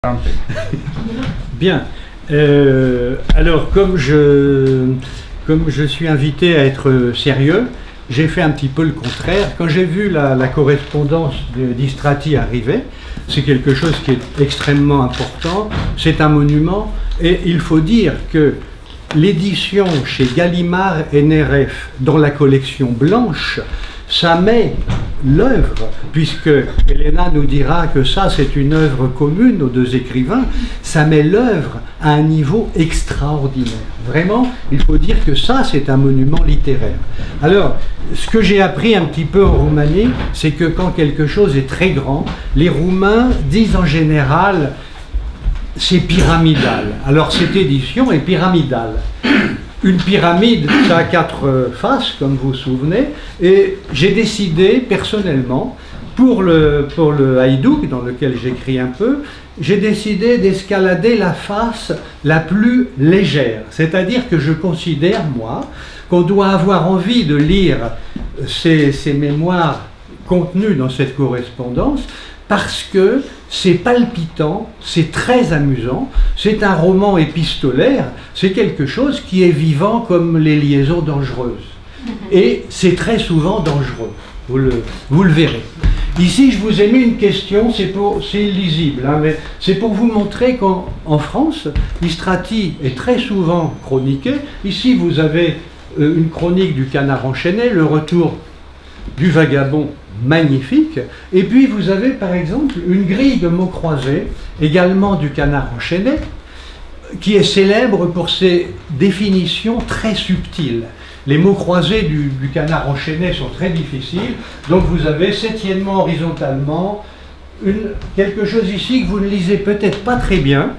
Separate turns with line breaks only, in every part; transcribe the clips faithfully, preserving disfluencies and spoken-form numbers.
Bien. Euh, alors, comme je, comme je suis invité à être sérieux, j'ai fait un petit peu le contraire. Quand j'ai vu la, la correspondance d'Istrati arriver, c'est quelque chose qui est extrêmement important. C'est un monument. Et il faut dire que l'édition chez Gallimard N R F dans la collection blanche, ça met l'œuvre, puisque Elena nous dira que ça c'est une œuvre commune aux deux écrivains, ça met l'œuvre à un niveau extraordinaire. Vraiment, il faut dire que ça c'est un monument littéraire. Alors, ce que j'ai appris un petit peu en Roumanie, c'est que quand quelque chose est très grand, les Roumains disent en général c'est pyramidal. Alors cette édition est pyramidale. Une pyramide, ça a quatre faces, comme vous vous souvenez, et j'ai décidé personnellement, pour le, pour le haïdouk, dans lequel j'écris un peu, j'ai décidé d'escalader la face la plus légère. C'est-à-dire que je considère, moi, qu'on doit avoir envie de lire ces, ces mémoires contenues dans cette correspondance, parce que c'est palpitant, c'est très amusant, c'est un roman épistolaire, c'est quelque chose qui est vivant comme les liaisons dangereuses. Et c'est très souvent dangereux, vous le, vous le verrez. Ici, je vous ai mis une question, c'est illisible, hein, mais c'est pour vous montrer qu'en en France, Istrati est très souvent chroniqué. Ici, vous avez euh, une chronique du Canard enchaîné, le retour du vagabond, magnifique. Et puis vous avez par exemple une grille de mots croisés, également du Canard enchaîné, qui est célèbre pour ses définitions très subtiles. Les mots croisés du, du Canard enchaîné sont très difficiles, donc vous avez septièmement, horizontalement, une, quelque chose ici que vous ne lisez peut-être pas très bien,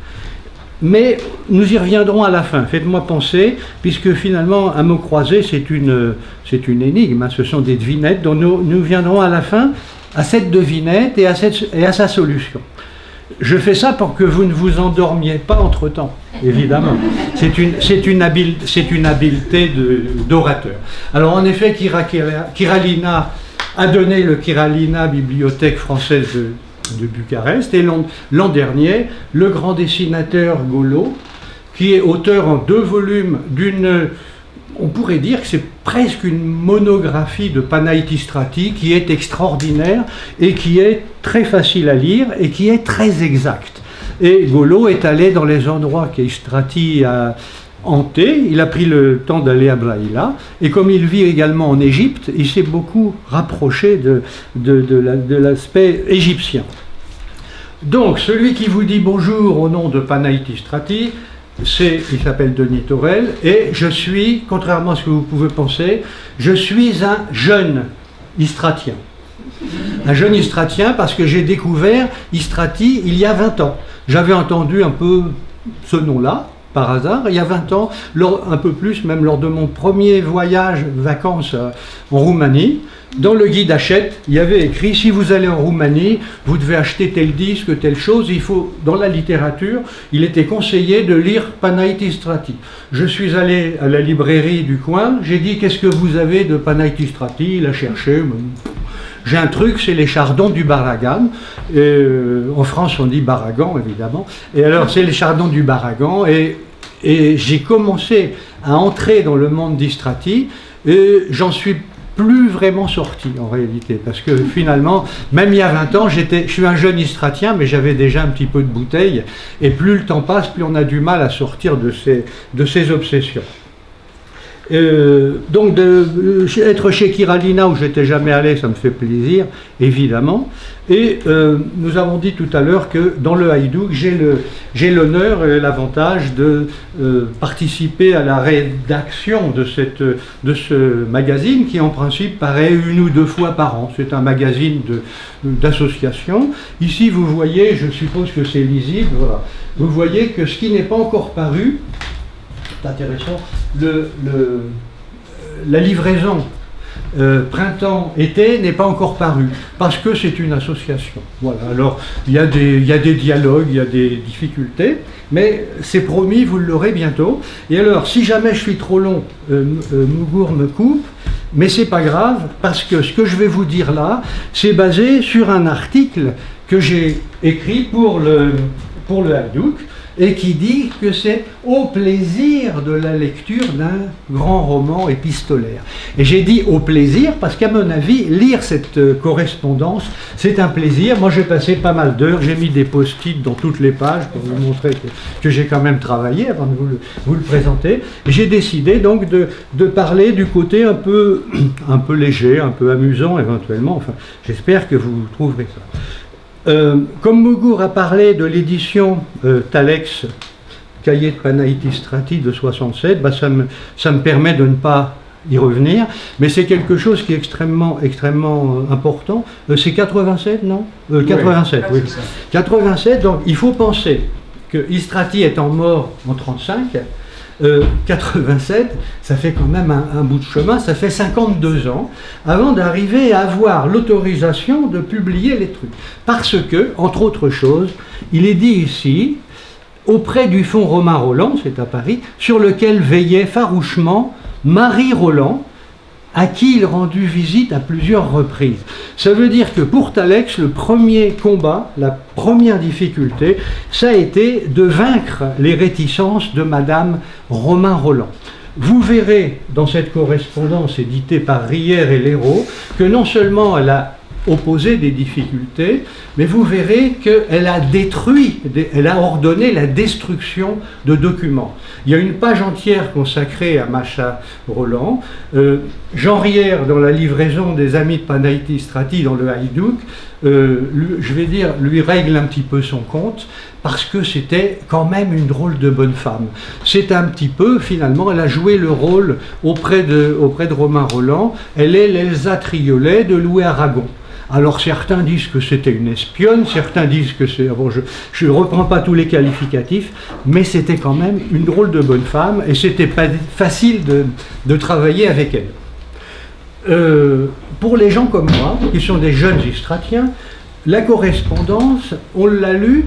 mais nous y reviendrons à la fin. Faites-moi penser, puisque finalement un mot croisé c'est une, c'est une énigme, hein, ce sont des devinettes, donc nous, nous viendrons à la fin à cette devinette et à, cette, et à sa solution. Je fais ça pour que vous ne vous endormiez pas entre-temps, évidemment. C'est une, c'est une, habile, c'est une habileté d'orateur. Alors en effet, Kiralina a donné le Kiralina Bibliothèque française de de Bucarest, et l'an dernier, le grand dessinateur Golo, qui est auteur en deux volumes d'une, on pourrait dire que c'est presque une monographie de Panaïtistrati, qui est extraordinaire et qui est très facile à lire et qui est très exact. Et Golo est allé dans les endroits qu'Istrati a hanté, il a pris le temps d'aller à Brahila, et comme il vit également en Égypte, il s'est beaucoup rapproché de, de, de l'aspect égyptien. Donc, celui qui vous dit bonjour au nom de Panaïtistrati, c'est, il s'appelle Denis Torel, et je suis, contrairement à ce que vous pouvez penser, je suis un jeune Istratien. Un jeune Istratien parce que j'ai découvert Istrati il y a vingt ans. J'avais entendu un peu ce nom-là, par hasard, il y a vingt ans, lors, un peu plus, même lors de mon premier voyage vacances en Roumanie, dans le guide Hachette, il y avait écrit « Si vous allez en Roumanie, vous devez acheter tel disque, telle chose, il faut, dans la littérature, il était conseillé de lire Panaïtistrati. » Je suis allé à la librairie du coin, j'ai dit « Qu'est-ce que vous avez de Panaïtistrati ?» Il a cherché. J'ai un truc, c'est les chardons du Baragan. Euh, en France, on dit Baragan, évidemment. Et alors, c'est les chardons du Baragan. Et, et j'ai commencé à entrer dans le monde d'Istrati. Et j'en suis plus vraiment sorti, en réalité. Parce que finalement, même il y a vingt ans, j'étais, je suis un jeune Istratien, mais j'avais déjà un petit peu de bouteille. Et plus le temps passe, plus on a du mal à sortir de ces, de ces obsessions. Euh, donc de, euh, être chez Kiralina où j'étais jamais allé, ça me fait plaisir évidemment, et euh, nous avons dit tout à l'heure que dans le haïdouk j'ai l'honneur et l'avantage de euh, participer à la rédaction de, cette, de ce magazine qui en principe paraît une ou deux fois par an. C'est un magazine d'association. Ici vous voyez, je suppose que c'est lisible, voilà. Vous voyez que ce qui n'est pas encore paru, c'est intéressant, le, le, la livraison euh, printemps-été n'est pas encore parue, parce que c'est une association. Voilà, alors il y a des, il y a des dialogues, il y a des difficultés, mais c'est promis, vous l'aurez bientôt. Et alors, si jamais je suis trop long, euh, euh, Mougour me coupe, mais c'est pas grave, parce que ce que je vais vous dire là, c'est basé sur un article que j'ai écrit pour le, pour le Haïdouk, et qui dit que c'est au plaisir de la lecture d'un grand roman épistolaire. Et j'ai dit au plaisir parce qu'à mon avis, lire cette euh, correspondance, c'est un plaisir. Moi, j'ai passé pas mal d'heures, j'ai mis des post-it dans toutes les pages pour vous montrer que, que j'ai quand même travaillé avant de vous le, vous le présenter. J'ai décidé donc de, de parler du côté un peu, un peu léger, un peu amusant éventuellement. Enfin, j'espère que vous trouverez ça. Euh, comme Mougour a parlé de l'édition euh, Talex, cahier de Panaïti-Strati de soixante-sept, bah ça, me, ça me permet de ne pas y revenir, mais c'est quelque chose qui est extrêmement, extrêmement euh, important. Euh, c'est quatre-vingt-sept, non euh, quatre-vingt-sept, oui. oui. quatre-vingt-sept, donc il faut penser que Istrati étant mort en trente-cinq, Euh, quatre-vingt-sept, ça fait quand même un, un bout de chemin, ça fait cinquante-deux ans, avant d'arriver à avoir l'autorisation de publier les trucs. Parce que, entre autres choses, il est dit ici, auprès du fonds Romain Rolland, c'est à Paris, sur lequel veillait farouchement Marie Rolland, à qui il rendu visite à plusieurs reprises. Ça veut dire que pour Talex, le premier combat, la première difficulté, ça a été de vaincre les réticences de Madame Romain Rolland. Vous verrez dans cette correspondance éditée par Rière et Léraud que non seulement elle a opposé des difficultés, mais vous verrez qu'elle a détruit, elle a ordonné la destruction de documents. Il y a une page entière consacrée à Macha Rolland. Euh, Jean Rière, dans la livraison des Amis de Panaïti-Strati dans le Haïdouk, euh, lui, je vais dire, lui règle un petit peu son compte, parce que c'était quand même une drôle de bonne femme. C'est un petit peu, finalement, elle a joué le rôle auprès de, auprès de Romain Rolland. Elle est l'Elsa Triolet de Louis Aragon. Alors certains disent que c'était une espionne, certains disent que c'est... Bon, je ne reprends pas tous les qualificatifs, mais c'était quand même une drôle de bonne femme, et c'était pas facile de, de travailler avec elle. Euh, pour les gens comme moi, qui sont des jeunes istratiens, la correspondance, on l'a lue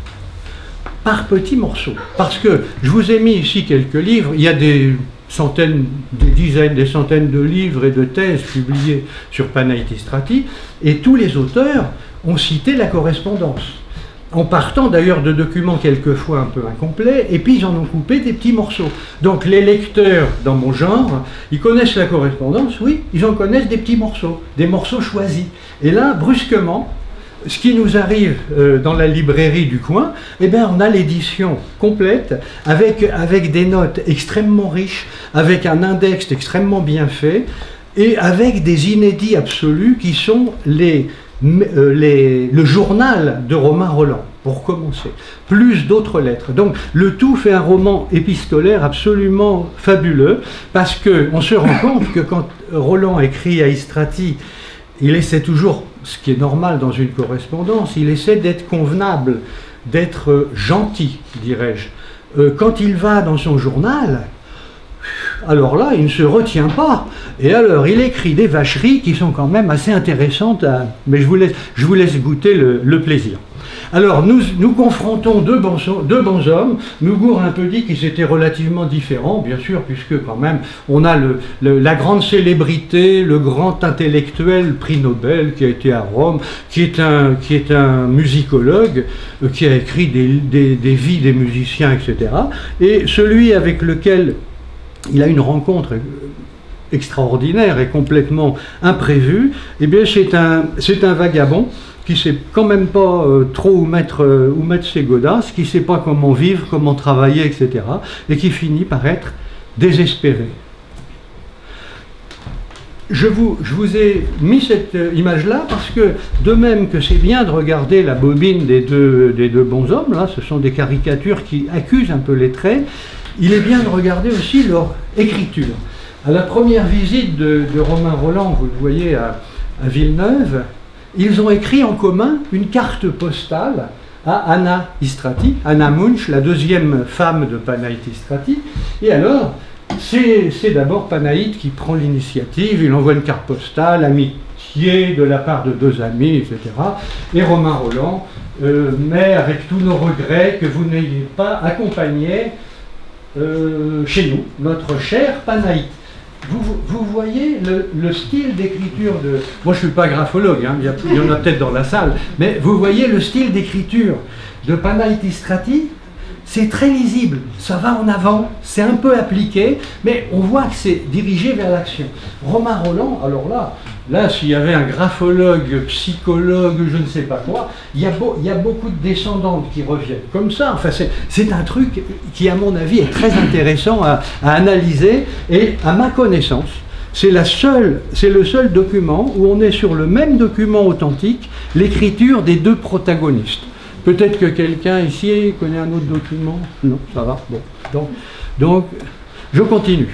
par petits morceaux. Parce que je vous ai mis ici quelques livres, il y a des centaines, des dizaines, des centaines de livres et de thèses publiées sur Panaïti-Strati, et tous les auteurs ont cité la correspondance, en partant d'ailleurs de documents quelquefois un peu incomplets, et puis ils en ont coupé des petits morceaux. Donc les lecteurs, dans mon genre, ils connaissent la correspondance, oui, ils en connaissent des petits morceaux, des morceaux choisis. Et là, brusquement, ce qui nous arrive euh, dans la librairie du coin, eh bien, on a l'édition complète avec, avec des notes extrêmement riches, avec un index extrêmement bien fait et avec des inédits absolus qui sont les, euh, les, le journal de Romain Rolland, pour commencer, plus d'autres lettres. Donc le tout fait un roman épistolaire absolument fabuleux parce qu'on se rend compte que quand Rolland écrit à Istrati, il essaie toujours, ce qui est normal dans une correspondance, il essaie d'être convenable, d'être gentil, dirais-je. Euh, quand il va dans son journal, alors là, il ne se retient pas. Et alors, il écrit des vacheries qui sont quand même assez intéressantes, à... mais je vous laisse, je vous laisse goûter le, le plaisir. Alors, nous, nous confrontons deux bons, deux bons hommes. Mougour a un peu dit qu'ils étaient relativement différents, bien sûr, puisque quand même, on a le, le, la grande célébrité, le grand intellectuel prix Nobel qui a été à Rome, qui est un, qui est un musicologue, euh, qui a écrit des, des, des vies des musiciens, et cetera. Et celui avec lequel il a une rencontre extraordinaire et complètement imprévue, eh bien, c'est un, c'est un vagabond qui ne sait quand même pas euh, trop où mettre, euh, où mettre ses godasses, qui ne sait pas comment vivre, comment travailler, et cetera, et qui finit par être désespéré. Je vous, je vous ai mis cette euh, image-là parce que, de même que c'est bien de regarder la bobine des deux, des deux bons hommes, là, ce sont des caricatures qui accusent un peu les traits, il est bien de regarder aussi leur écriture. À la première visite de, de Romain Rolland, vous le voyez à, à Villeneuve, ils ont écrit en commun une carte postale à Anna Istrati, Anna Munch, la deuxième femme de Panaïti-Strati. Et alors, c'est d'abord Panaït qui prend l'initiative, il envoie une carte postale, amitié de la part de deux amis, et cetera. Et Romain Rolland, euh, mais avec tous nos regrets que vous n'ayez pas accompagné euh, chez nous notre cher Panaït. vous, vous voyez le, le style d'écriture de... Moi, je ne suis pas graphologue, hein, il, y a, il y en a peut-être dans la salle, mais vous voyez le style d'écriture de Panaitistrati. C'est très lisible, ça va en avant, c'est un peu appliqué, mais on voit que c'est dirigé vers l'action. Romain Rolland, alors là, là s'il y avait un graphologue, psychologue, je ne sais pas quoi, il y a, beau, il y a beaucoup de descendantes qui reviennent comme ça. Enfin, c'est un truc qui, à mon avis, est très intéressant à, à analyser, et à ma connaissance, c'est la seule, c'est le seul document où on est sur le même document authentique, l'écriture des deux protagonistes. Peut-être que quelqu'un ici connaît un autre document. Non, ça va. Bon. Donc, donc, je continue.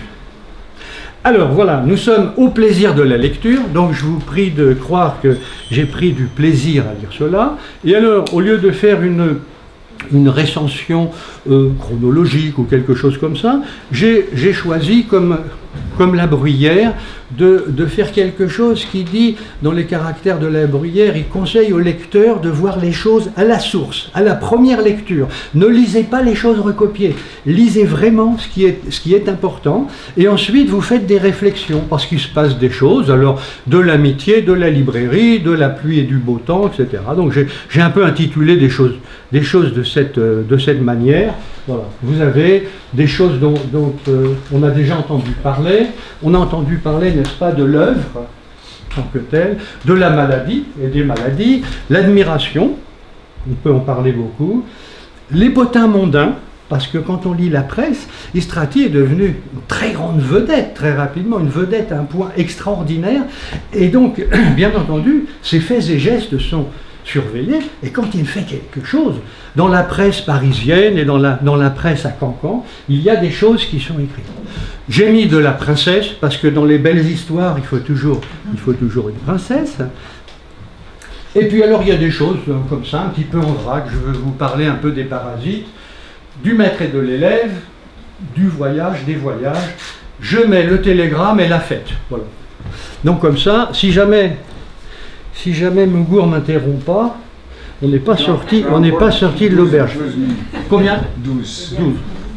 Alors voilà, nous sommes au plaisir de la lecture, donc je vous prie de croire que j'ai pris du plaisir à lire cela. Et alors, au lieu de faire une, une recension euh, chronologique ou quelque chose comme ça, j'ai choisi comme... comme La Bruyère, de, de faire quelque chose qui dit, dans les caractères de La Bruyère, il conseille au lecteur de voir les choses à la source, à la première lecture. Ne lisez pas les choses recopiées, lisez vraiment ce qui est, ce qui est important, et ensuite vous faites des réflexions, parce qu'il se passe des choses, alors de l'amitié, de la librairie, de la pluie et du beau temps, et cetera. Donc j'ai un peu intitulé des choses, des choses de, cette, de cette manière. Voilà. Vous avez des choses dont, dont euh, on a déjà entendu parler. On a entendu parler, n'est-ce pas, de l'œuvre en tant que telle, de la maladie et des maladies, l'admiration, on peut en parler beaucoup, les potins mondains, parce que quand on lit la presse, Istrati est devenu une très grande vedette, très rapidement, une vedette à un point extraordinaire, et donc, bien entendu, ses faits et gestes sont surveillé, et quand il fait quelque chose, dans la presse parisienne et dans la, dans la presse à Cancan, il y a des choses qui sont écrites. J'ai mis de la princesse, parce que dans les belles histoires, il faut toujours, il faut toujours une princesse. Et puis alors, il y a des choses comme ça, un petit peu en vrac. Je veux vous parler un peu des parasites, du maître et de l'élève, du voyage, des voyages. Je mets le télégramme et la fête. Voilà. Donc comme ça, si jamais... Si jamais Mougour ne m'interrompt pas, on n'est pas sorti, on n'est pas sorti de l'auberge. Combien? douze. douze.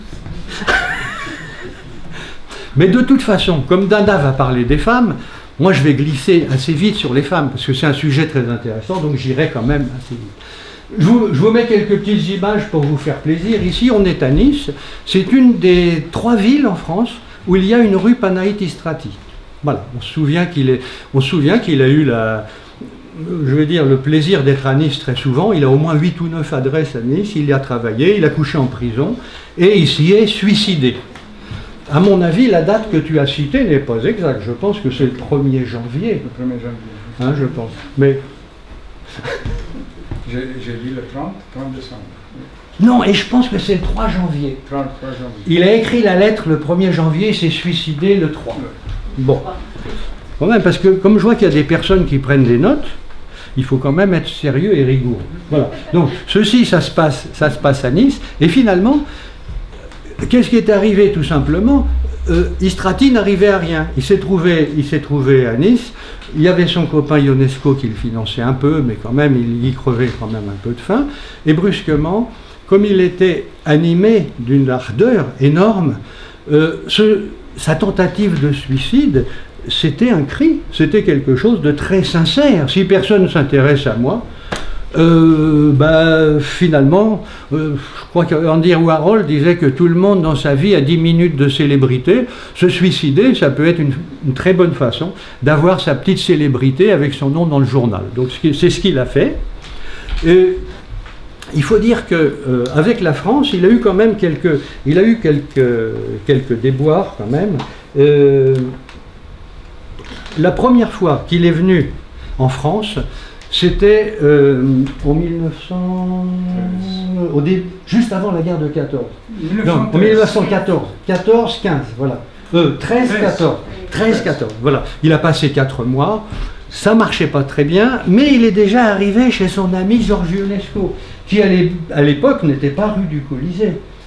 Mais de toute façon, comme Dada va parler des femmes, moi je vais glisser assez vite sur les femmes, parce que c'est un sujet très intéressant, donc j'irai quand même assez vite. Je vous, je vous mets quelques petites images pour vous faire plaisir. Ici, on est à Nice. C'est une des trois villes en France où il y a une rue Panaitistrati. Voilà, on se souvient qu'il est, on se souvient qu'il a eu la... je veux dire, le plaisir d'être à Nice très souvent. Il a au moins huit ou neuf adresses à Nice, il y a travaillé, il a couché en prison, et il s'y est suicidé. À mon avis, la date que tu as citée n'est pas exacte. Je pense que c'est le premier janvier.
Le premier janvier.
Hein, je pense. Mais...
J'ai dit le trente, trente décembre.
Non, et je pense que c'est le trois janvier.
trente-trois janvier.
Il a écrit la lettre le premier janvier, il s'est suicidé le trois. Bon. Quand même, parce que comme je vois qu'il y a des personnes qui prennent des notes, il faut quand même être sérieux et rigoureux. Voilà. Donc, ceci, ça se passe, ça se passe à Nice. Et finalement, qu'est-ce qui est arrivé tout simplement? euh, Istrati n'arrivait à rien. Il s'est trouvé, il s'est trouvé à Nice. Il y avait son copain Ionesco qui le finançait un peu, mais quand même, il y crevait quand même un peu de faim. Et brusquement, comme il était animé d'une ardeur énorme, euh, ce, sa tentative de suicide, c'était un cri, c'était quelque chose de très sincère. Si personne ne s'intéresse à moi, euh, bah, finalement, euh, je crois qu'Andy Warhol disait que tout le monde dans sa vie a dix minutes de célébrité. Se suicider, ça peut être une, une très bonne façon d'avoir sa petite célébrité avec son nom dans le journal. Donc c'est ce qu'il a fait. Et il faut dire que euh, avec la France, il a eu quand même quelques, il a eu quelques, quelques déboires quand même. Euh, La première fois qu'il est venu en France, c'était euh, en mille neuf cents, au début, juste avant la guerre de quatorze. Non, en mille neuf cent quatorze, quatorze quinze, voilà. Euh, treize quatorze, treize quatorze, voilà. Il a passé quatre mois, ça marchait pas très bien, mais il est déjà arrivé chez son ami Georges Ionesco, qui à l'époque n'était pas rue du Colisée.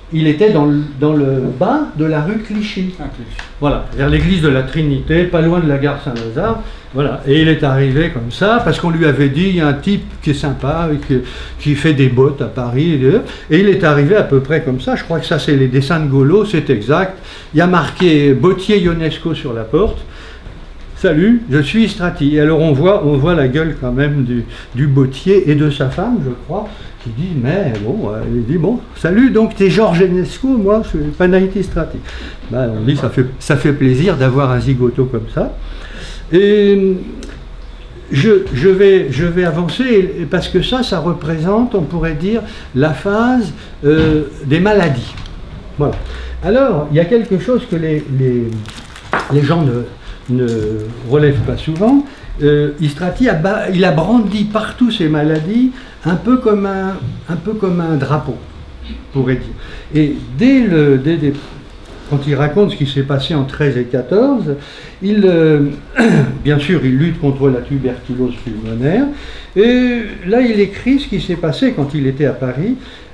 il était dans le, dans le bas de la rue Clichy.
Ah, Clichy.
Voilà, vers l'église de la Trinité, pas loin de la gare Saint-Lazare. Voilà, et il est arrivé comme ça, parce qu'on lui avait dit, il y a un type qui est sympa, qui, qui fait des bottes à Paris, et il est arrivé à peu près comme ça. Je crois que ça, c'est les dessins de Golo, c'est exact. Il y a marqué Bottier Ionesco sur la porte. Salut, je suis Istrati. Et alors on voit, on voit la gueule quand même du, du bottier et de sa femme, je crois, qui dit, mais bon, euh, il dit, bon, salut, donc t'es Georges Ionesco, moi je suis Panaïti Istrati. Ben, on dit, ça fait, ça fait plaisir d'avoir un zigoto comme ça. Et je, je, vais, je vais avancer, parce que ça, ça représente, on pourrait dire, la phase euh, des maladies. Voilà. Alors, il y a quelque chose que les, les, les gens ne... ne relève pas souvent. euh, Istrati a, il a brandi partout ses maladies un peu comme un, un, peu comme un drapeau, on pourrait dire. Et dès le, dès, dès, quand il raconte ce qui s'est passé en treize et quatorze, il, euh, bien sûr il lutte contre la tuberculose pulmonaire, et là il écrit ce qui s'est passé quand il était à Paris,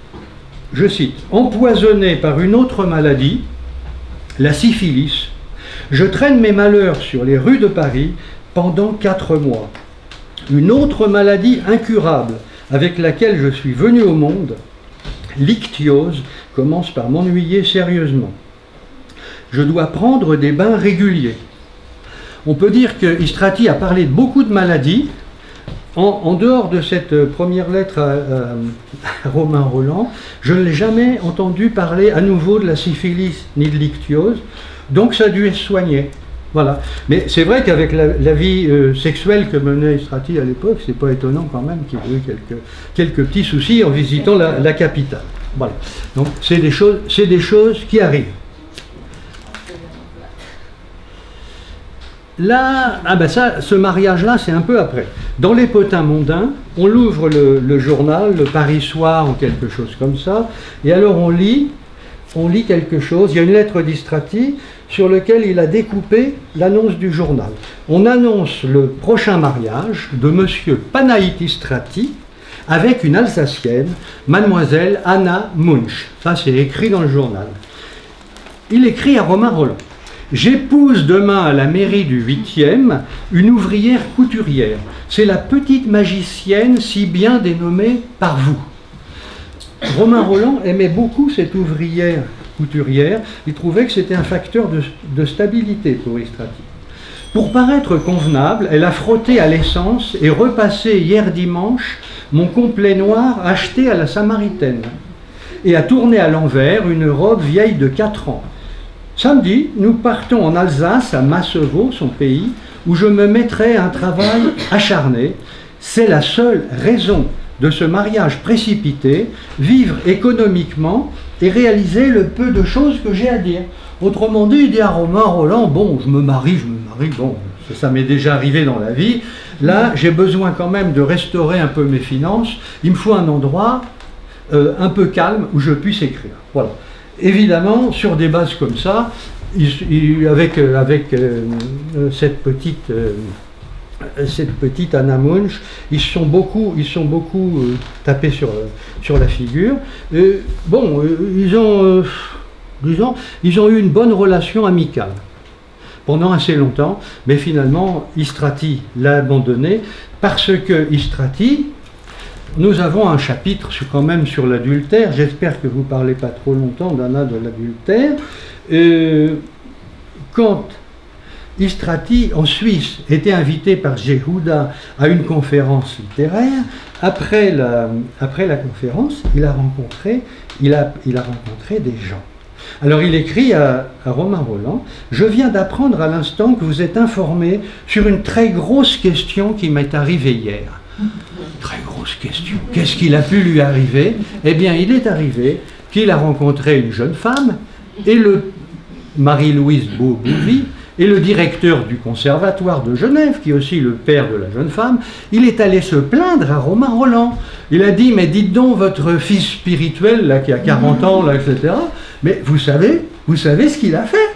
je cite, « Empoisonné par une autre maladie, la syphilis, je traîne mes malheurs sur les rues de Paris pendant quatre mois. Une autre maladie incurable avec laquelle je suis venu au monde, l'ichtyose, commence par m'ennuyer sérieusement. Je dois prendre des bains réguliers. » On peut dire que Istrati a parlé de beaucoup de maladies. En, en dehors de cette première lettre à, à, à Romain Rolland, je ne l'ai jamais entendu parler à nouveau de la syphilis ni de l'ichtyose. Donc ça a dû être soigné. Voilà. Mais c'est vrai qu'avec la, la vie euh, sexuelle que menait Istrati à l'époque, c'est pas étonnant quand même qu'il ait eu quelques, quelques petits soucis en visitant la, la capitale. Voilà. Donc c'est des choses, c'est des choses qui arrivent. Là, ah ben ça, ce mariage-là, c'est un peu après. Dans les potins mondains, on ouvre le, le journal, le Paris Soir ou quelque chose comme ça, et alors on lit, on lit quelque chose. Il y a une lettre d'Istrati sur laquelle il a découpé l'annonce du journal. On annonce le prochain mariage de monsieur Panaïti Istrati avec une Alsacienne, mademoiselle Anna Munch. Ça, c'est écrit dans le journal. Il écrit à Romain Rolland. J'épouse demain à la mairie du huitième une ouvrière couturière. C'est la petite magicienne si bien dénommée par vous. Romain Rolland aimait beaucoup cette ouvrière couturière. Il trouvait que c'était un facteur de, de stabilité pour Istrati. Pour paraître convenable, elle a frotté à l'essence et repassé hier dimanche mon complet noir acheté à la Samaritaine et a tourné à l'envers une robe vieille de quatre ans. Samedi, nous partons en Alsace, à Masseveau, son pays, où je me mettrai à un travail acharné. C'est la seule raison de ce mariage précipité, vivre économiquement et réaliser le peu de choses que j'ai à dire. Autrement dit, il dit à Romain Rolland, bon, je me marie, je me marie, bon, ça, ça m'est déjà arrivé dans la vie. Là, j'ai besoin quand même de restaurer un peu mes finances. Il me faut un endroit euh, un peu calme où je puisse écrire. Voilà. Évidemment, sur des bases comme ça, il, il, avec, avec euh, cette petite, euh, cette petite Anna Munch, ils sont beaucoup, ils sont beaucoup euh, tapés sur, sur la figure. Et, bon, euh, ils ont, euh, disons, ils ont eu une bonne relation amicale pendant assez longtemps, mais finalement, Istrati l'a abandonné parce que Istrati, nous avons un chapitre sur, quand même sur l'adultère. J'espère que vous ne parlez pas trop longtemps, Dana, de l'adultère. Euh, quand Istrati, en Suisse, était invité par Jéhouda à une conférence littéraire, après la, après la conférence, il a rencontré, il a, il a rencontré des gens. Alors il écrit à, à Romain Rolland, « Je viens d'apprendre à l'instant que vous êtes informé sur une très grosse question qui m'est arrivée hier. » Très grosse question. Qu'est-ce qu'il a pu lui arriver? Eh bien, il est arrivé qu'il a rencontré une jeune femme, et le Marie-Louise Beaubouvy, et le directeur du conservatoire de Genève, qui est aussi le père de la jeune femme. Il est allé se plaindre à Romain Rolland. Il a dit, mais dites donc, votre fils spirituel, là, qui a quarante ans, là, et cetera, mais vous savez, vous savez ce qu'il a fait?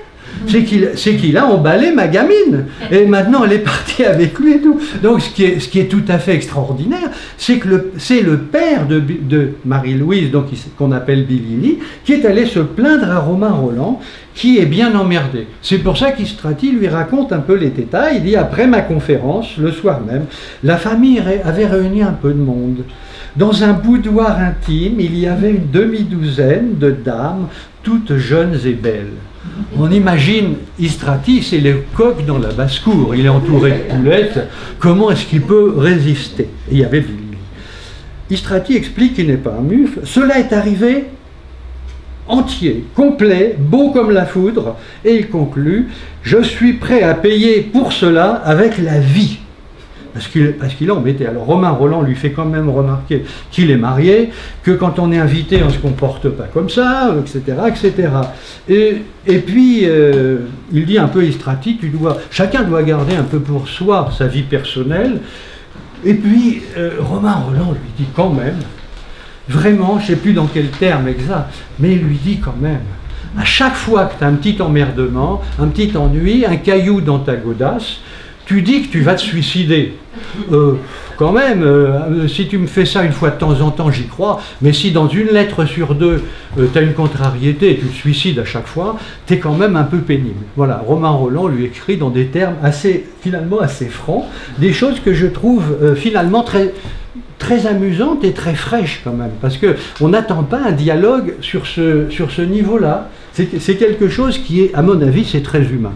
c'est qu'il c'est qu'il a emballé ma gamine. Et maintenant, elle est partie avec lui et tout. Donc, ce qui est, ce qui est tout à fait extraordinaire, c'est que le, c'est le père de, de Marie-Louise, donc qu'on appelle Billini, qui est allé se plaindre à Romain Rolland, qui est bien emmerdé. C'est pour ça qu'Istrati lui raconte un peu les détails. Il dit, après ma conférence, le soir même, la famille avait réuni un peu de monde. Dans un boudoir intime, il y avait une demi-douzaine de dames, toutes jeunes et belles. On imagine Istrati, c'est le coq dans la basse-cour, il est entouré de poulettes, comment est-ce qu'il peut résister? Et il y avait Billy. Istrati explique qu'il n'est pas un mufle. Cela est arrivé entier, complet, beau comme la foudre, et il conclut, je suis prêt à payer pour cela avec la vie. Parce qu'il parce qu'il embêtait. Alors Romain Rolland lui fait quand même remarquer qu'il est marié, que quand on est invité, on ne se comporte pas comme ça, et cetera, et cetera. Et, et puis, euh, il dit un peu Istrati, tu dois, chacun doit garder un peu pour soi sa vie personnelle. Et puis, euh, Romain Rolland lui dit quand même, vraiment, je ne sais plus dans quel terme exact, mais il lui dit quand même, à chaque fois que tu as un petit emmerdement, un petit ennui, un caillou dans ta godasse, tu dis que tu vas te suicider. Euh, quand même, euh, si tu me fais ça une fois de temps en temps, j'y crois, mais si dans une lettre sur deux, euh, tu as une contrariété et tu te suicides à chaque fois, tu es quand même un peu pénible. Voilà, Romain Rolland lui écrit dans des termes assez, finalement assez francs, des choses que je trouve euh, finalement très, très amusantes et très fraîches quand même, parce qu'on n'attend pas un dialogue sur ce, sur ce niveau-là. C'est quelque chose qui est, à mon avis, c'est très humain.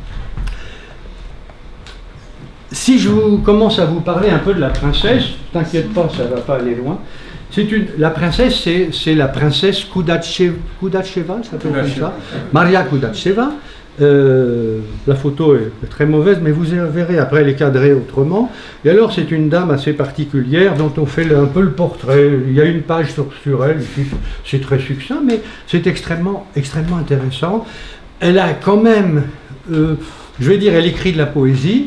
Si je vous commence à vous parler un peu de la princesse, t'inquiète pas, ça ne va pas aller loin. Une, la princesse, c'est la princesse Kudacheva, Kudacheva, ça s'appelle comme ça, Maria Kudacheva. Euh, la photo est très mauvaise, mais vous verrez, après elle est cadrée autrement. Et alors c'est une dame assez particulière dont on fait un peu le portrait. Il y a une page sur, sur elle, c'est très succinct, mais c'est extrêmement, extrêmement intéressant. Elle a quand même, euh, je vais dire, elle écrit de la poésie.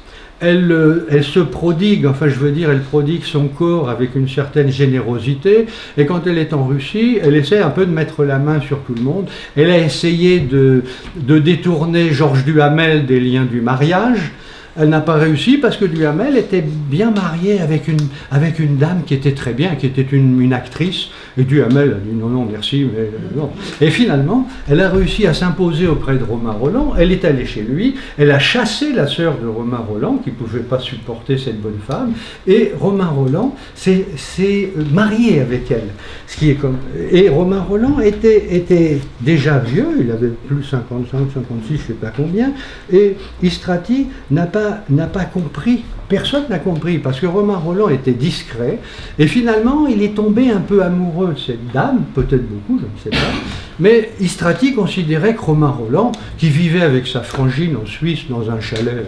Elle, elle se prodigue, enfin je veux dire, elle prodigue son corps avec une certaine générosité, et quand elle est en Russie, elle essaie un peu de mettre la main sur tout le monde. Elle a essayé de, de détourner Georges Duhamel des liens du mariage. Elle n'a pas réussi parce que Duhamel était bien marié avec une, avec une dame qui était très bien, qui était une, une actrice. Et Duhamel a dit non, non, merci, mais non. Et finalement, elle a réussi à s'imposer auprès de Romain Rolland. Elle est allée chez lui, elle a chassé la sœur de Romain Rolland, qui ne pouvait pas supporter cette bonne femme. Et Romain Rolland s'est marié avec elle. Ce qui est comme... Et Romain Rolland était, était déjà vieux, il avait plus cinquante-cinq, cinquante-six, je ne sais pas combien. Et Istrati n'a pas, n'a pas compris. Personne n'a compris, parce que Romain Rolland était discret, et finalement il est tombé un peu amoureux de cette dame, peut-être beaucoup, je ne sais pas, mais Istrati considérait que Romain Rolland, qui vivait avec sa frangine en Suisse dans un chalet,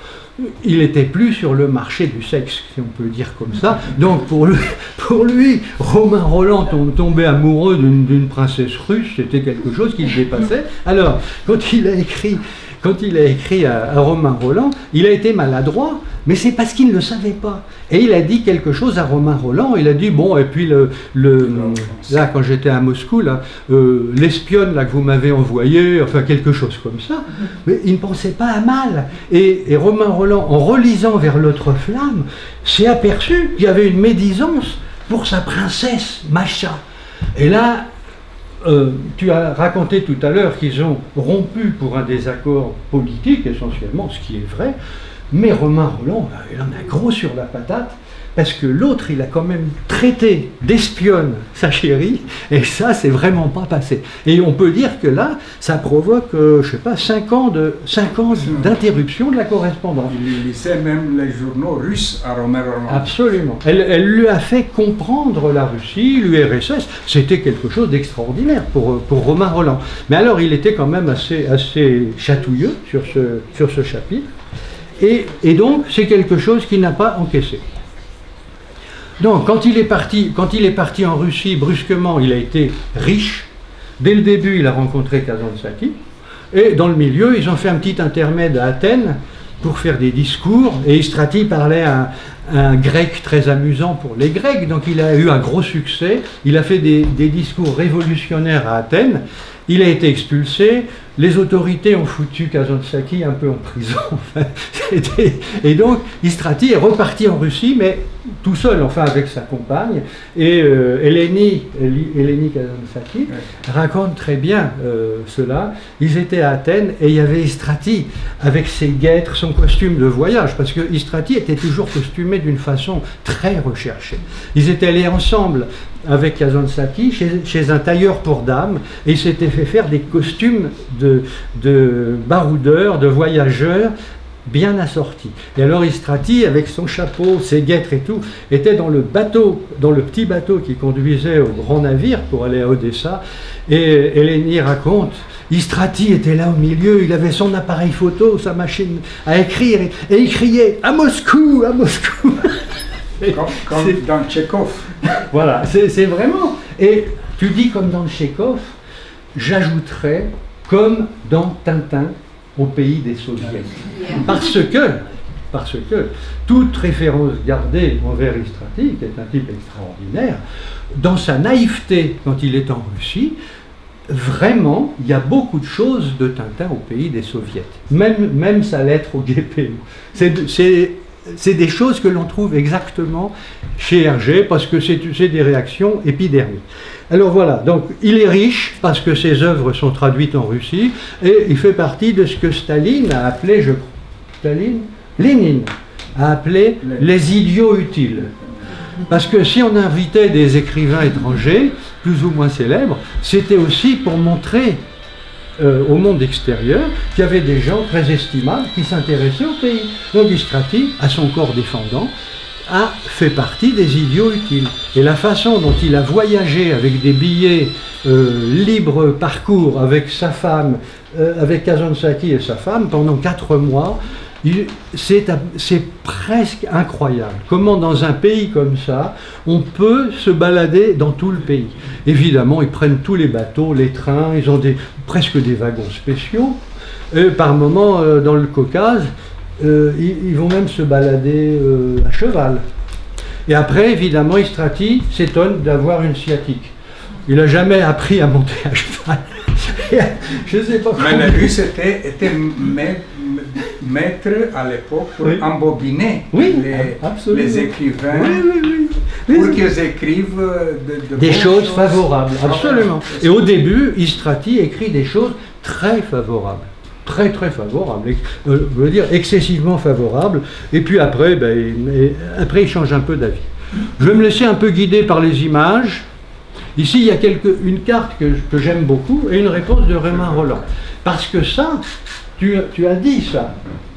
il n'était plus sur le marché du sexe, si on peut dire comme ça. Donc pour lui, pour lui Romain Rolland tombait amoureux d'une princesse russe, c'était quelque chose qui le dépassait. Alors, quand il a écrit... Quand il a écrit à, à Romain Rolland, il a été maladroit, mais c'est parce qu'il ne le savait pas. Et il a dit quelque chose à Romain Rolland, il a dit, bon, et puis le, le là, quand j'étais à Moscou, là, euh, l'espionne là, que vous m'avez envoyée, enfin quelque chose comme ça, mais il ne pensait pas à mal. Et, et Romain Rolland, en relisant Vers l'autre flamme, s'est aperçu qu'il y avait une médisance pour sa princesse, Macha. Et là, Euh, tu as raconté tout à l'heure qu'ils ont rompu pour un désaccord politique, essentiellement, ce qui est vrai, mais Romain Rolland, il en a gros sur la patate, parce que l'autre, il a quand même traité d'espionne sa chérie, et ça, c'est vraiment pas passé. Et on peut dire que là, ça provoque, euh, je sais pas, cinq ans d'interruption de, de la correspondance.
Il lisait même les journaux russes à Romain Rolland.
Absolument. Elle, elle lui a fait comprendre la Russie, l'U R S S, c'était quelque chose d'extraordinaire pour, pour Romain Rolland. Mais alors, il était quand même assez, assez chatouilleux sur ce, sur ce chapitre, et, et donc, c'est quelque chose qu'il n'a pas encaissé. Donc, quand il est parti, quand il est parti en Russie, brusquement, il a été riche. Dès le début, il a rencontré Kazantzakis. Et dans le milieu, ils ont fait un petit intermède à Athènes pour faire des discours. Et Istrati parlait un, un grec très amusant pour les Grecs, donc il a eu un gros succès, il a fait des, des discours révolutionnaires à Athènes, il a été expulsé, les autorités ont foutu Kazantzakis un peu en prison, et donc Istrati est reparti en Russie, mais tout seul, enfin avec sa compagne, et euh, Eleni, Eleni Kazantzakis raconte très bien euh, cela. Ils étaient à Athènes et il y avait Istrati avec ses guêtres, son costume de voyage, parce que Istrati était toujours costumé d'une façon très recherchée. Ils étaient allés ensemble avec Kazantzakis chez, chez un tailleur pour dames, et il s'était fait faire des costumes de, de baroudeurs, de voyageurs, bien assortis. Et alors Istrati, avec son chapeau, ses guêtres et tout, était dans le bateau, dans le petit bateau qui conduisait au grand navire pour aller à Odessa, et Eleni raconte, Istrati était là au milieu, il avait son appareil photo, sa machine à écrire, et, et il criait « À Moscou, à Moscou !»
Comme, comme dans Tchekhov.
Voilà, c'est vraiment... Et tu dis comme dans Tchekhov, j'ajouterais comme dans Tintin au pays des soviets. Parce que, parce que toute référence gardée envers Istrati, qui est un type extraordinaire, dans sa naïveté quand il est en Russie, vraiment, il y a beaucoup de choses de Tintin au pays des soviets. Même, même sa lettre au G P U. C'est... C'est des choses que l'on trouve exactement chez Hergé, parce que c'est des réactions épidermiques. Alors voilà, donc il est riche, parce que ses œuvres sont traduites en Russie, et il fait partie de ce que Staline a appelé, je crois, Staline, Lénine, a appelé les idiots utiles. Parce que si on invitait des écrivains étrangers, plus ou moins célèbres, c'était aussi pour montrer Euh, au monde extérieur, qu'il y avait des gens très estimables qui s'intéressaient au pays. Donc Istrati, à son corps défendant, a fait partie des idiots utiles. Et la façon dont il a voyagé avec des billets euh, libre parcours avec sa femme, euh, avec Kazantzakis et sa femme, pendant quatre mois, c'est presque incroyable. Comment dans un pays comme ça, on peut se balader dans tout le pays. Évidemment, ils prennent tous les bateaux, les trains, ils ont des, presque des wagons spéciaux. Et par moments, euh, dans le Caucase, euh, ils, ils vont même se balader euh, à cheval. Et après, évidemment, Istrati s'étonne d'avoir une sciatique. Il n'a jamais appris à monter à cheval. Je sais pas comment...
Mais lui, c'était était maître à l'époque pour oui. embobiner
oui,
les, les écrivains
oui, oui, oui.
pour qu'ils écrivent de, de
des choses,
choses
favorables. Absolument. Et au début, Istrati écrit des choses très favorables. Très très favorables. Euh, je veux dire excessivement favorables. Et puis après, ben, il, après, il change un peu d'avis. Je vais me laisser un peu guider par les images. Ici, il y a quelque, une carte que, que j'aime beaucoup et une réponse de Romain Roland. Parce que ça, tu, tu as dit ça.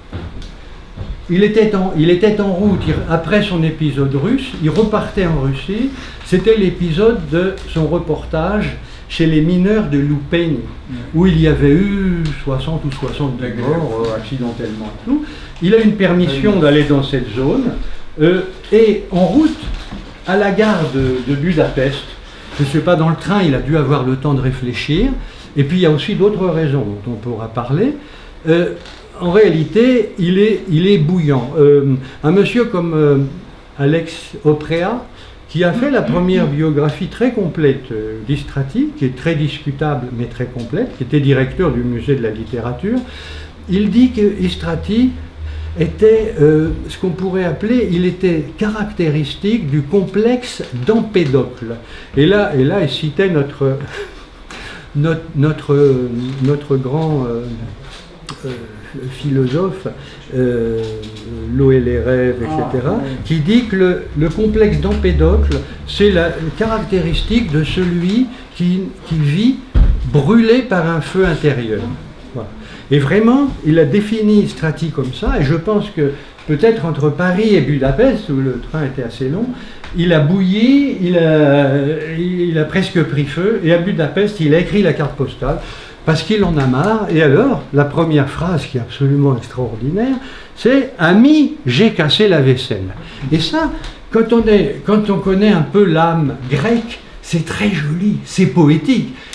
Il était en, il était en route, il, après son épisode russe, il repartait en Russie. C'était l'épisode de son reportage chez les mineurs de Loupeni, où il y avait eu soixante ou soixante-deux morts euh, accidentellement et tout. Il a une permission d'aller dans cette zone. Euh, et en route, à la gare de, de Budapest, je ne sais pas, dans le train, il a dû avoir le temps de réfléchir. Et puis, il y a aussi d'autres raisons dont on pourra parler. Euh, en réalité, il est, il est bouillant. Euh, un monsieur comme euh, Alex Oprea, qui a fait la première biographie très complète euh, d'Istrati, qui est très discutable, mais très complète, qui était directeur du musée de la littérature, il dit qu'Istrati était euh, ce qu'on pourrait appeler, il était caractéristique du complexe d'Empédocle. Et là, et là, il citait notre, notre, notre, notre grand euh, euh, philosophe, euh, L'eau et les rêves, et cetera, ah, oui. qui dit que le, le complexe d'Empédocle, c'est la caractéristique de celui qui, qui vit brûlé par un feu intérieur. Voilà. Et vraiment, il a défini Istrati comme ça, et je pense que peut-être entre Paris et Budapest, où le train était assez long, il a bouilli, il a, il a presque pris feu, et à Budapest, il a écrit la carte postale, parce qu'il en a marre. Et alors, la première phrase qui est absolument extraordinaire, c'est « Ami, j'ai cassé la vaisselle ». Et ça, quand on, est, quand on connaît un peu l'âme grecque, c'est très joli, c'est poétique.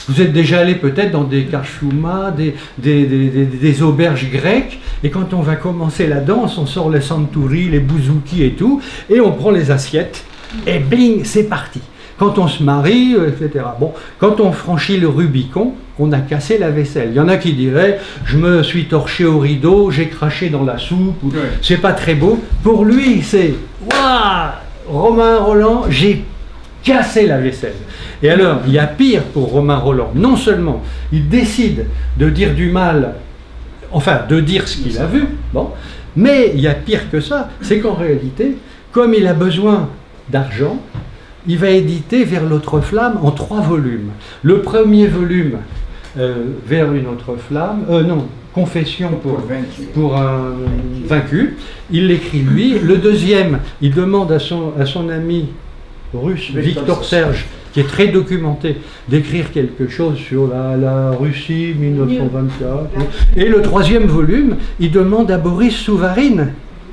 Vous êtes déjà allé peut-être dans des kashouma, des, des, des, des, des auberges grecques, et quand on va commencer la danse, on sort les santuri, les bouzouki et tout, et on prend les assiettes, et bling, c'est parti. Quand on se marie, et cetera. Bon, quand on franchit le Rubicon, on a cassé la vaisselle. Il y en a qui diraient, je me suis torché au rideau, j'ai craché dans la soupe, ou, ouais. C'est pas très beau. Pour lui, c'est, waouh, Romain Rolland, j'ai cassé la vaisselle. Et alors, il y a pire pour Romain Rolland. Non seulement il décide de dire du mal, enfin, de dire ce qu'il a vu, bon, mais il y a pire que ça, c'est qu'en réalité, comme il a besoin d'argent, il va éditer Vers l'autre flamme en trois volumes. Le premier volume, euh, Vers une autre flamme, euh, non, Confession pour, pour un vaincu, il l'écrit lui. Le deuxième, il demande à son, à son ami russe, Victor Serge, qui est très documenté, d'écrire quelque chose sur la, la Russie mille neuf cent vingt-quatre. Et le troisième volume, il demande à Boris Souvarine.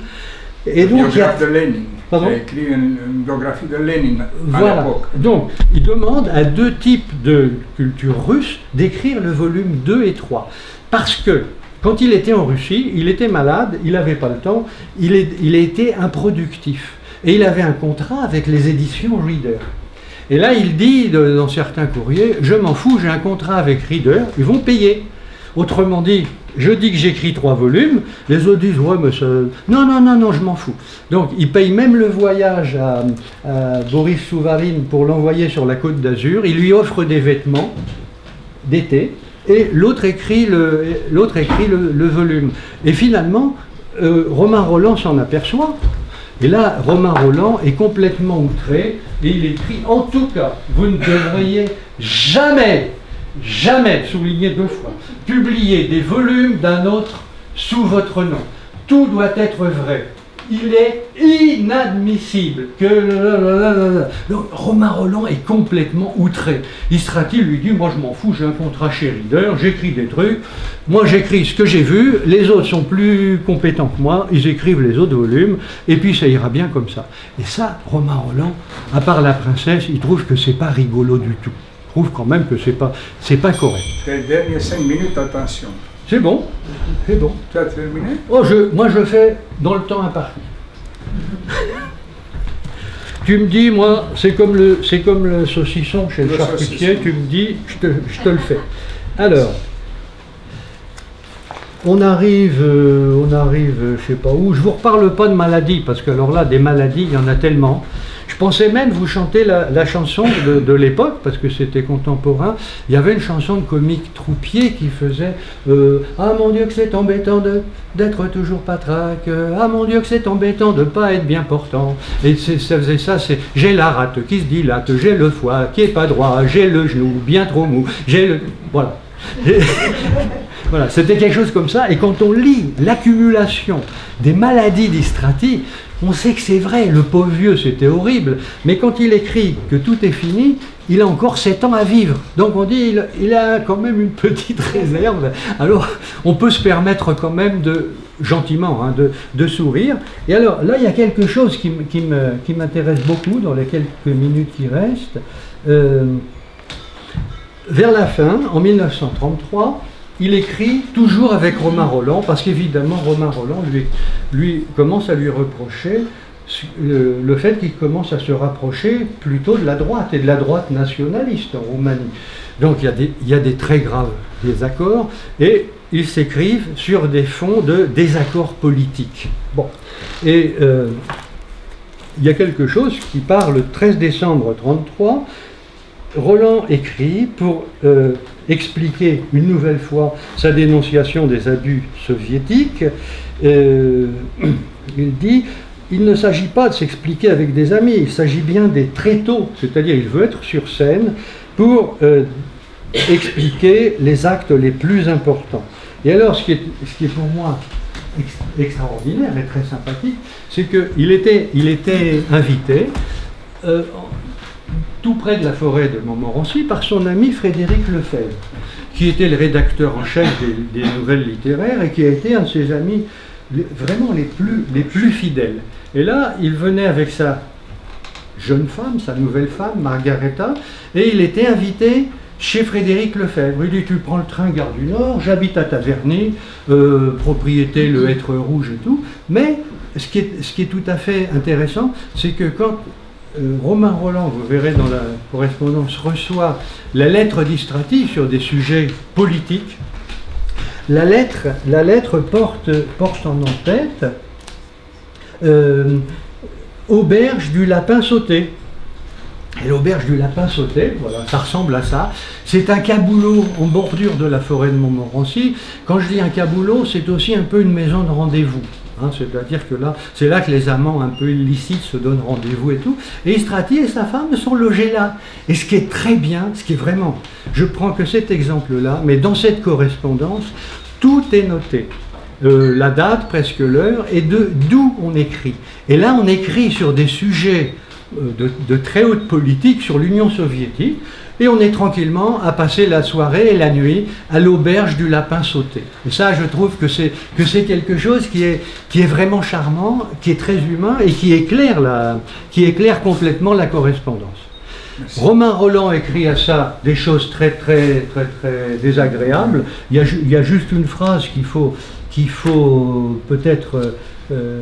Et donc, il y a...
de Lénine. Il a écrit une, une biographie de Lénine à
voilà.
l'époque.
Donc, il demande à deux types de culture russe d'écrire le volume deux et trois. Parce que, quand il était en Russie, il était malade, il n'avait pas le temps, il, est, il a été improductif. Et il avait un contrat avec les éditions Reader. Et là, il dit de, dans certains courriers, je m'en fous, j'ai un contrat avec Reader, ils vont payer. Autrement dit, je dis que j'écris trois volumes, les autres disent, ouais, mais ça... Non, non, non, non, je m'en fous. Donc, il paye même le voyage à, à Boris Souvarine pour l'envoyer sur la Côte d'Azur, il lui offre des vêtements d'été, et l'autre écrit le, l'autre écrit le, le volume. Et finalement, euh, Romain Rolland s'en aperçoit. Et là, Romain Rolland est complètement outré, et il écrit, en tout cas, vous ne devriez jamais, jamais, souligner deux fois, publier des volumes d'un autre sous votre nom. Tout doit être vrai. Il est inadmissible que... Donc, Romain Rolland est complètement outré. Israti lui dit, moi je m'en fous, j'ai un contrat chez Reader, j'écris des trucs, moi j'écris ce que j'ai vu, les autres sont plus compétents que moi, ils écrivent les autres volumes, et puis ça ira bien comme ça. Et ça, Romain Rolland, à part La Princesse, il trouve que c'est pas rigolo du tout. Il trouve quand même que c'est pas, c'est pas correct.
Les dernières cinq minutes, attention.
C'est bon, c'est bon.
Tu as terminé?
Oh, je, moi je fais dans le temps imparti. Tu me dis, moi, c'est comme le, c'est comme le saucisson chez le, le charcutier, tu me dis, je te, je te le fais. Alors, on arrive, euh, on arrive, je sais pas où, je vous reparle pas de maladies, parce que alors là, des maladies, il y en a tellement. Je pensais même vous chanter la, la chanson de, de l'époque, parce que c'était contemporain. Il y avait une chanson de comique Troupier qui faisait euh, « Ah mon Dieu que c'est embêtant d'être toujours patraque, ah mon Dieu que c'est embêtant de ne pas être bien portant. » Et ça faisait ça, c'est « J'ai la rate qui se dilate, j'ai le foie qui est pas droit, j'ai le genou bien trop mou, j'ai le... » Voilà. Voilà, c'était quelque chose comme ça. Et quand on lit l'accumulation des maladies d'Istrati, on sait que c'est vrai, le pauvre vieux, c'était horrible. Mais quand il écrit que tout est fini, il a encore sept ans à vivre. Donc on dit, il, il a quand même une petite réserve. Alors, on peut se permettre quand même de, gentiment, hein, de, de sourire. Et alors, là, il y a quelque chose qui, qui, me, qui m'intéresse beaucoup dans les quelques minutes qui restent. Euh, vers la fin, en mille neuf cent trente-trois, il écrit toujours avec Romain Rolland, parce qu'évidemment, Romain Rolland lui, lui commence à lui reprocher le, le fait qu'il commence à se rapprocher plutôt de la droite, et de la droite nationaliste en Roumanie. Donc il y a des, il y a des très graves désaccords, et ils s'écrivent sur des fonds de désaccords politiques. Bon, et euh, il y a quelque chose qui part le treize décembre trente-trois. Rolland écrit pour euh, expliquer une nouvelle fois sa dénonciation des abus soviétiques. Euh, il dit « Il ne s'agit pas de s'expliquer avec des amis, il s'agit bien des tréteaux, c'est-à-dire il veut être sur scène pour euh, expliquer les actes les plus importants. » Et alors, ce qui est, ce qui est pour moi ex extraordinaire et très sympathique, c'est qu'il était, il était invité euh, tout près de la forêt de Montmorency par son ami Frédéric Lefebvre, qui était le rédacteur en chef des, des nouvelles littéraires et qui a été un de ses amis les, vraiment les plus, les plus fidèles. Et là, il venait avec sa jeune femme, sa nouvelle femme, Margareta, et il était invité chez Frédéric Lefebvre. Il dit, tu prends le train Gare du Nord, j'habite à Taverny, euh, propriété le Hêtre Rouge et tout. Mais ce qui est, ce qui est tout à fait intéressant, c'est que quand euh, Romain Rolland, vous verrez dans la correspondance, reçoit la lettre d'Istrati sur des sujets politiques, la lettre, la lettre porte, porte en en-tête euh, Auberge du Lapin Sauté. Et l'auberge du Lapin Sauté, voilà, ça ressemble à ça. C'est un caboulot en bordure de la forêt de Montmorency. Quand je dis un caboulot, c'est aussi un peu une maison de rendez-vous. Hein, c'est-à-dire que là, c'est là que les amants un peu illicites se donnent rendez-vous et tout. Et Istrati et sa femme sont logés là. Et ce qui est très bien, ce qui est vraiment, je prends que cet exemple-là, mais dans cette correspondance, tout est noté. Euh, la date, presque l'heure, et de d'où on écrit. Et là, on écrit sur des sujets De, de très haute politique sur l'Union soviétique, et on est tranquillement à passer la soirée et la nuit à l'auberge du Lapin Sauté. Et ça, je trouve que c'est que c'est quelque chose qui est, qui est vraiment charmant, qui est très humain et qui éclaire, la, qui éclaire complètement la correspondance. Merci. Romain Rolland écrit à ça des choses très très très très désagréables. Il y a, il y a juste une phrase qu'il faut, qu'il faut peut-être Euh,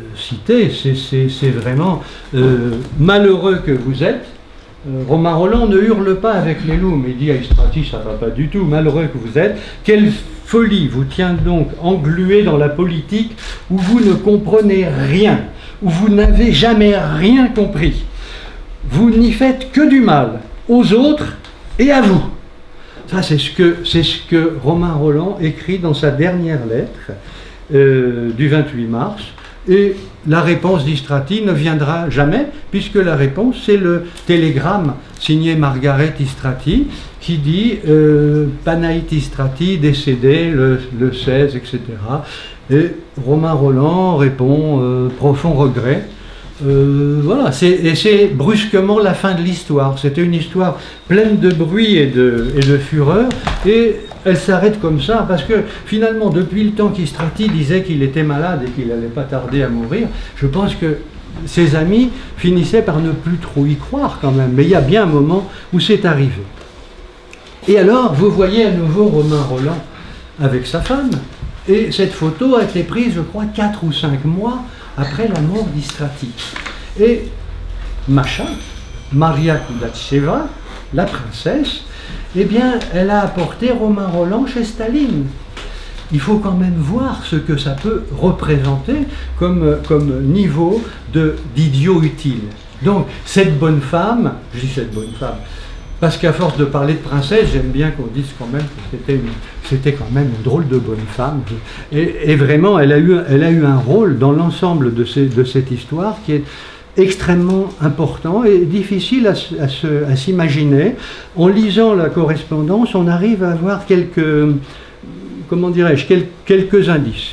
cité, c'est vraiment euh, malheureux que vous êtes. Euh, Romain Rolland ne hurle pas avec les loups, mais il dit à Istrati, ça va pas du tout, malheureux que vous êtes. Quelle folie vous tient donc englué dans la politique où vous ne comprenez rien, où vous n'avez jamais rien compris. Vous n'y faites que du mal aux autres et à vous. Ça, c'est ce que, c'est ce que Romain Rolland écrit dans sa dernière lettre Euh, du vingt-huit mars, et la réponse d'Istrati ne viendra jamais, puisque la réponse, c'est le télégramme signé Margaret Istrati, qui dit euh, Panaït Istrati décédé le, le seize, et cetera. Et Romain Rolland répond euh, profond regret. Euh, voilà, et c'est brusquement la fin de l'histoire. C'était une histoire pleine de bruit et de, et de fureur, et elle s'arrête comme ça, parce que finalement, depuis le temps qu'Istrati disait qu'il était malade et qu'il n'allait pas tarder à mourir, je pense que ses amis finissaient par ne plus trop y croire quand même. Mais il y a bien un moment où c'est arrivé. Et alors, vous voyez à nouveau Romain Rolland avec sa femme, et cette photo a été prise, je crois, quatre ou cinq mois après la mort d'Istrati. Et Masha, Maria Kudacheva, la princesse, eh bien, elle a apporté Romain Rolland chez Staline. Il faut quand même voir ce que ça peut représenter comme, comme niveau d'idiot utile. Donc, cette bonne femme, je dis cette bonne femme, parce qu'à force de parler de princesse, j'aime bien qu'on dise quand même que c'était c'était quand même une drôle de bonne femme. Et, et vraiment, elle a, eu, elle a eu un rôle dans l'ensemble de, ces, de cette histoire qui est extrêmement important et difficile à, à, à s'imaginer. En lisant la correspondance, on arrive à avoir quelques, comment dirais-je, quelques, quelques indices.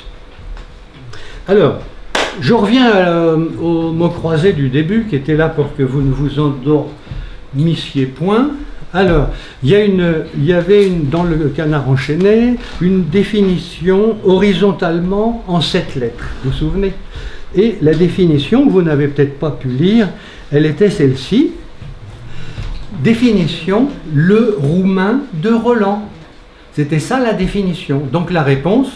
Alors, je reviens à, au mot croisé du début, qui était là pour que vous ne vous endormissiez point. Alors, il y, a une, il y avait une, dans le Canard enchaîné une définition horizontalement en sept lettres, vous vous souvenez? Et la définition, que vous n'avez peut-être pas pu lire, elle était celle-ci. Définition, le roumain de Rolland. C'était ça la définition. Donc la réponse,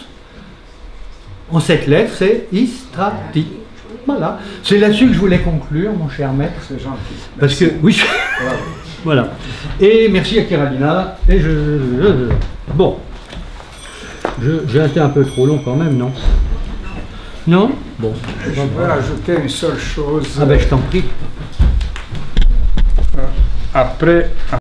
en sept lettres, c'est Istrati. Voilà. C'est là-dessus que je voulais conclure, mon cher maître.
C'est gentil.
Parce que, oui, voilà. Et merci à Kiralina. Et je, je, je bon, j'ai été un peu trop long quand même, non? Non? Bon.
Je vais ajouter une seule chose.
Ah ben je t'en prie.
Après.